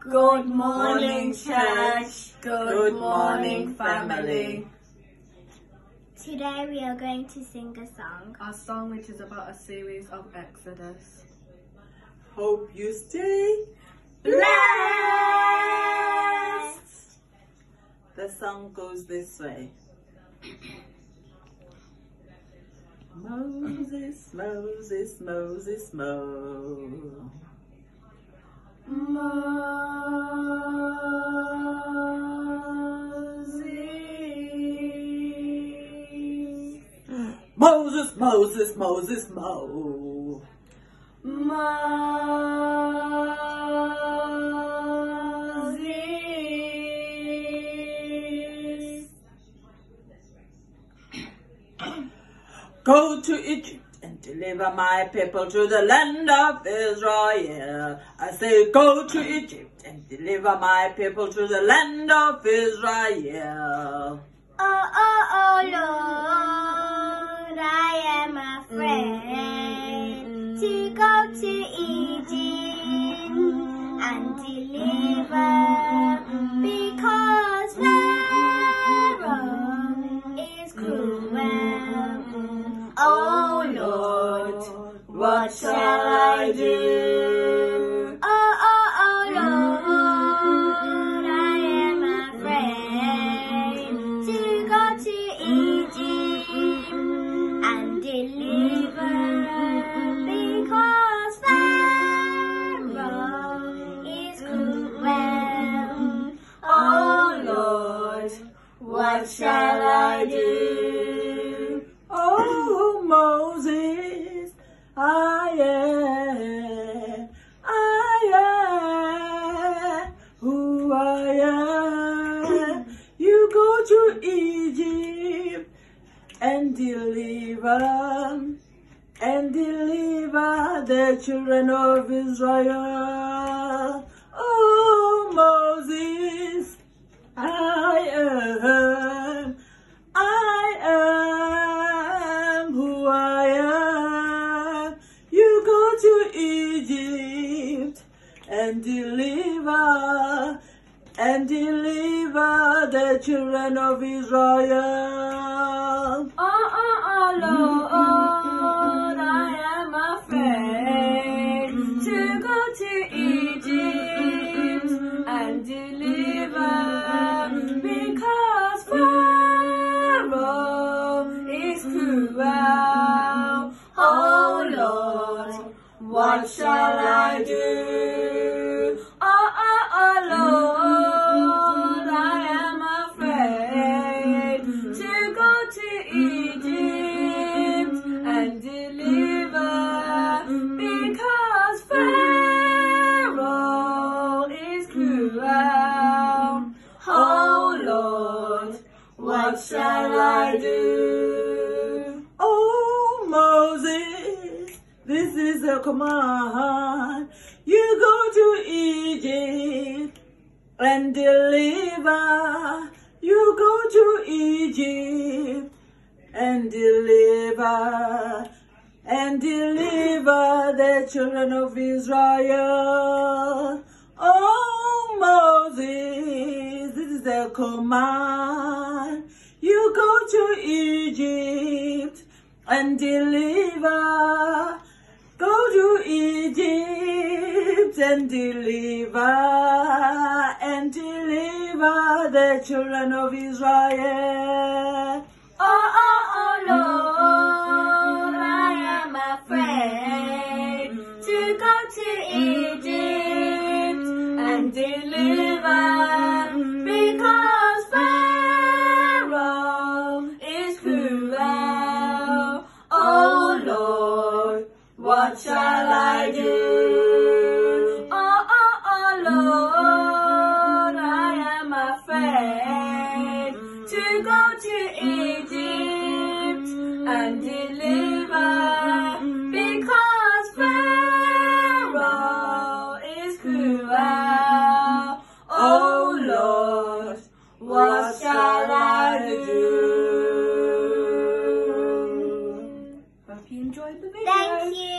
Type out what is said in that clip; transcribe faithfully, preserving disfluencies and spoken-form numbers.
Good morning, church. Good morning, family. Today we are going to sing a song. A song which is about a series of Exodus. Hope you stay blessed. The song goes this way. Moses, Moses, Moses, Mo. Moses. Moses, Moses, Moses, Mo. Moses. Go to Egypt and deliver my people to the land of Israel. I say, go to Egypt and deliver my people to the land of Israel. Oh, oh, oh, Lord, I am afraid to go to Egypt and deliver, because Pharaoh is cruel. Oh, Lord, what shall I do? Oh, oh, oh, Lord, I am afraid to go to Egypt and deliver, because Pharaoh is cruel. Oh, Lord, what shall I do? Oh, Moses, I am, I am who I am. You go to Egypt and deliver, and deliver the children of Israel. Oh, Moses, I am, I am who I am. You go to Egypt and deliver, and deliver the children of Israel. Oh, oh, oh, Lord, I am afraid to go to Egypt and deliver, because Pharaoh is cruel. Oh, Lord, what shall I do? Oh, oh, oh, Lord, I am afraid to go to Egypt and deliver, because Pharaoh is cruel. Oh, Lord, what shall I do? Oh, Moses, this is a command. You go to Egypt and deliver. You go to Egypt and deliver, and deliver the children of Israel. Oh, Moses, this is the command. You go to Egypt and deliver. Go to Egypt and deliver, and deliver the children of Israel. Oh, oh, oh, Lord, I am afraid to go to Egypt and deliver, because Pharaoh is cruel. Oh, Lord, what shall I do? Oh, oh, oh, Lord, I am afraid to go to Egypt and deliver, because Pharaoh is cruel. Oh, Lord, what shall I do? Hope you enjoyed the video. Thank you.